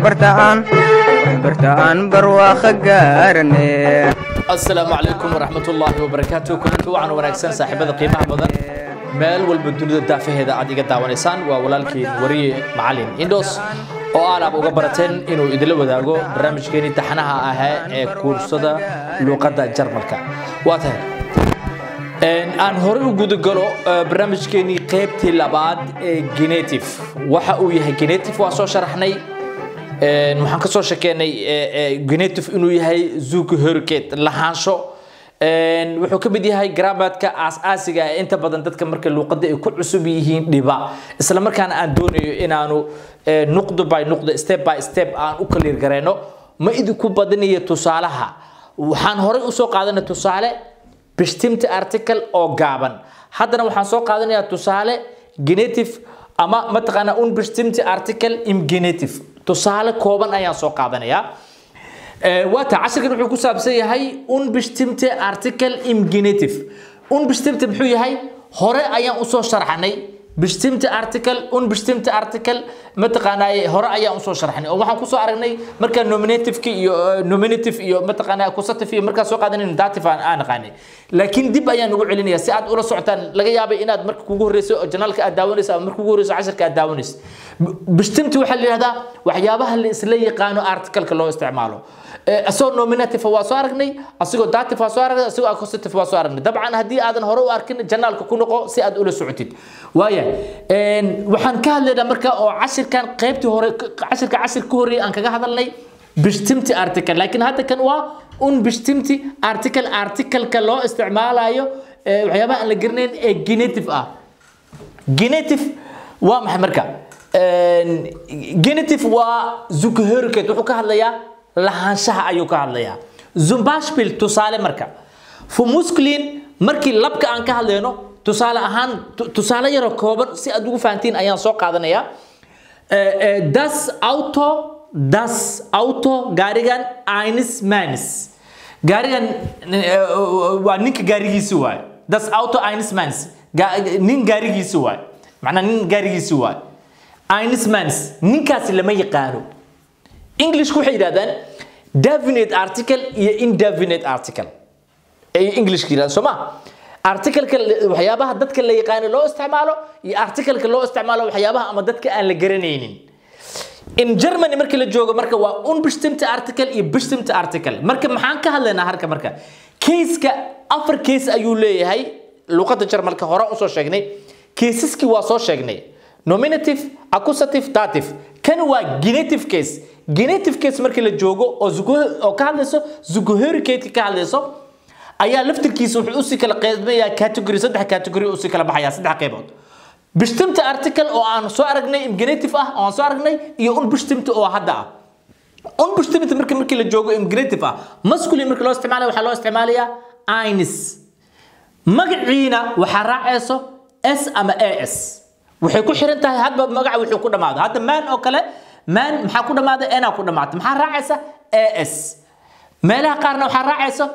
برتان برواخ قارني. السلام عليكم ورحمة الله وبركاته. كنت وعن ونكسن صاحب القيمة بدن مال والبدون الدافع هذا عادي قد داونيسان ولكن وري معلم إندوس oo aan uga barateen inuu idil wadaago barnaamijkeeni taxanaha ah ee koorsada luqadda Jarmalka waa tahay aan hore u guud galo barnaamijkeeni qaybtii labaad ee genetive waxa uu yahay genetive waa soo sharaxnay waxaan ka soo sheekeynay genetive inuu yahay zugehörigkeit lahaansho wuxuu ka mid yahay grammatka aas-aasiga ee inta badan dadka marka luqadda ay ku cusub yihiin dhiba isla markaana aan doonayo inaanu nuqdo by nuqdo step by step aan u kala gareeno ma idinku badaniyo tusaalaha waxaan hore u soo qaadanay tusaale bestimmte article oo gaaban haddana waxaan soo qaadanayaa tusaale genetive ama mataqaana unbestimmte article im genetive tusaale kooban ayaan soo qaadanayaa waata casharkan wuxuu ku saabsan yahay unbestimmte article im genetive unbestimmte muxuu yahay hore ayaan u soo sharaxnay bestimmte article unbestimmte article mataqaanaa hore ayaan u soo sharaxnay oo waxaan ku soo aragnay marka nominative iyo mataqaanaa accusative iyo marka soo qaadanay dative aan aqaanay laakiin dib ayaan ugu celinayaa si aad ula socotaan laga yaabay inaad marka kugu horeyso janaalka aad daawanayso ama marka kugu horeyso casharka aad daawanayso bestimmte waxa la yiraahdaa waxyaabaha la isla yaqaano article-ka loo isticmaalo asoo nominative waa soo aragnay asigoo dative waa soo aragnay asigoo accusative waa soo aragnay dabcan hadii aadan hore u arkin janaalka ku noqo si aad ula socotid waaya waxaan ka hadlaynaa marka oo casharkan qaybtii hore casharka hore aan kaga hadalnay bestimmte article laakiin hadda kan waa unbestimmte article-ka loo isticmaalayo waxyaabaha aan la garanayn ee genetive ah genetive waa maxay marka genetive waa zugehörigkeit wuxuu ka hadlayaa lahaanshaha ayuu ka hadlayaa zum Beispiel tusaale marka fumusklin markii labka aan ka hadlayno tusaale ahaan tusaale yar oo kooban si aad ugu fahantiin ayaan soo qaadanayaa das auto gaarigan eines Mannes gaarigan waa ninka gaarigiisa waay das auto eines Mannes nin gaarigiisa waay macnaa nin gaarigiisa waay eines Mannes ninkaasi lama yaqaano English ku xidhaadaan definite article iyo indefinite article ay English kiiraan Soma article-ka waxyaabaha dadka la yaqaan loo isticmaalo iyo article-ka loo isticmaalo waxyaabaha ama dadka aan la garanaynin in Germany marka la joogo marka waa unbestimmte article iyo bestimmte article marka maxaan ka hadlaynaa harka marka case-ka afar case ayuu leeyahay luqadda Jarmalka hore u soo sheegnay cases-ki waa soo sheegnay nominative accusative dative kan waa genetive case genetive case marka la joogo oo ka hadlayso zugehörigkeit ka hadlayso ayaa laftirkiisa wuxuu si kala qeybmayaa category saddex category oo si kala baxaya saddex qaybood bestimmte article oo aan soo aragnay im genetive ah oo aan soo aragnay iyo unbestimmte oo hadda ah unbestimmte marka la joogo im genetive ah masculine marka loo isticmaalayo waxa loo isticmaalayaa eines magaciina waxa raacayso s ama as waxay ku xiran tahay hadba magaca wuxuu ku dhamaado hadda man oo kale man maxaa ku dhamaada ana ku dhamaata maxaa raacaysa as meelaha qaarna waxa raacayso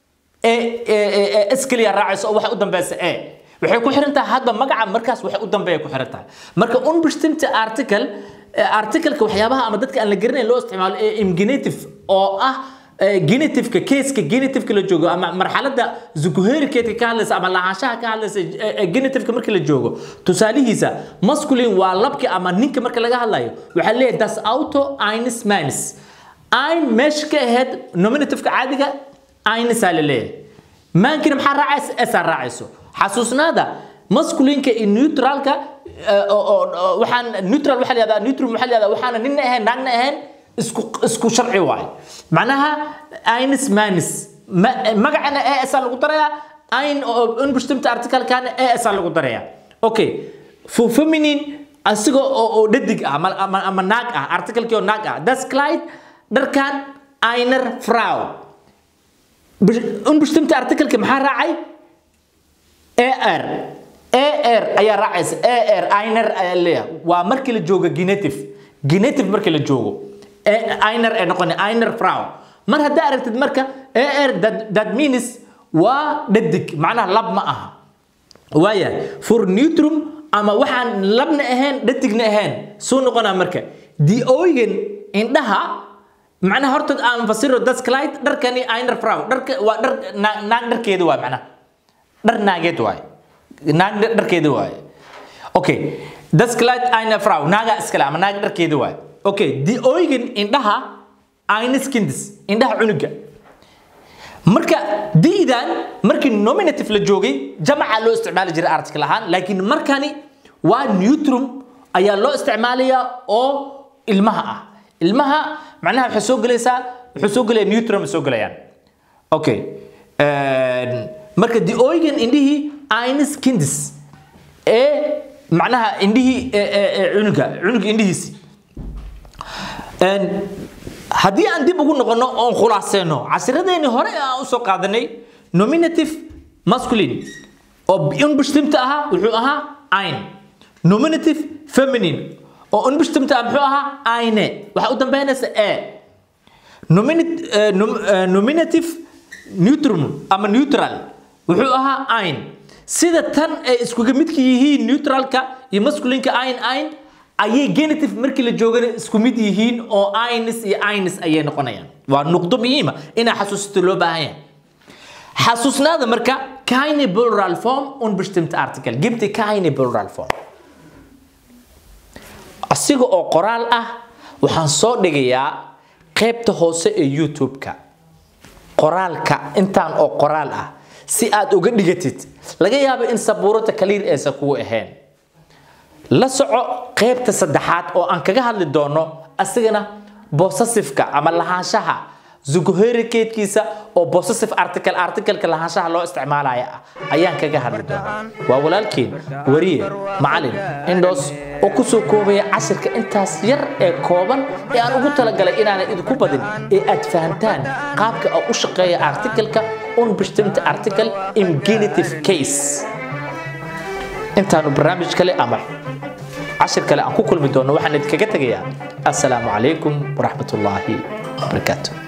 as kaliya raacayso oo waxa u dambaysa waxay ku xiran tahay hadba magaca markaas waxa u dambeeya ku xiran tahay marka unbestimmte article-ka waxyaabaha ama dadka aan la garanayn loo isticmaalo im genetive oo ah genetive-ka case-ka genetive-ka la joogo ama marxaladda zugehörigkeit ka hadlaysa ama lahaanshaha ka hadlaysa genetive-ka marka la joogo tusaalihiisa masculine waa labki ama ninka marka laga hadlayo waxa leeyahay das auto eines Mannes ein mesh ka ahead nominative-ka caadiga eines la leeyahay maankina maxaa raacaysa s raacayso xasuusnaada masculine-ka iyo neutralka waxaan neutral waxa la yiraahdaa neutrum waxa la yiraahdaa waxaana ninna ahayn naagna ahayn isku sharci waay macnaha eines Mannes magacana as lagu darayaa ein unbestimmte article kana as lagu darayaa okay for feminine asigo oo dhadig ah ama naag ah article-ki oo naag ah das Kleid dharkan einer Frau unbestimmte article-ka maxaa raacay ar ayaa raacaysa einer leeyahay waa markii la joogo genetive markii la joogo einer noqon einer Frau mar hadaa aragtid marka that means waa dhadig macnaha lab ma aha waaya for neutrum ama waxaan labna ahayn dhadigna ahayn soo noqona marka die Augen indhaha macnaha horta aan fasiro das client dharkani ayna frau dharka waa dhar naag dharkeedu waa macnaha dhar naageed waay naag dharkeedu waay okay das client ayna frau naaga iskala ama naag dharkeedu waay okay di oygen indhaha ayna skindis indhaha cunuga marka diidan markii nominative la joogay jamaca loo isticmaali jiray article ahaan laakiin markani waa neutrum ayaa loo isticmaalayaa oo ilmaha ah ilmaha macnaha waxa soo galaya neutrum soo galayaan okay marka di oygen indihi aynis kindis macnaha indihi cunuga indihiisi haddii aan dib ugu noqono oo khulaaseeno casiradeeni hore aan u soo qaadanay nominative masculine oo unbestimta aha wuxuu ahaa ein nominative feminine oo unbestimta muxuu ahaa eine waxa u dambeynaysa nominative neutrum ama neutral wuxuu ahaa ein sida tan ay isku mid yihiin neutralka iyo masculineka ein ayay genitive markii la joogana isku mid yihiin oo aynis iyo aynis ayay noqonayaan waa nuqdo muhiim ah ina xasuusto loo baahan yahay xasuusnaada marka keine plural form unbestimte article gibt keine plural form asiga oo qoraal ah waxaan soo dhigayaa qaybta hoose ee YouTube-ka qoraalka intaan oo qoraal ah si aad uga dhigatid laga yaabo in sabuurada clear aysan kugu ahayn la soco qaybta saddexaad oo aan kaga hadli doono asigana possessive-ka ama lahaanshaha zuguherikeedkiisa oo possessive article lahaanshaha loo isticmaalayo ayaan kaga hadli doonaa waa walaalkeen wariye macallin Indos oo ku soo koobaya casharka intaas yar ee kooban ee aan ugu talagalay inaan idinku badin ee aad fahantaan qaabka uu u shaqeeyo article-ka unbestimte article in genitive case intaanu barnaamij kale ama عشر كلا أنكو كل مدون وحنا نتكجت جيا السلام عليكم ورحمة الله وبركاته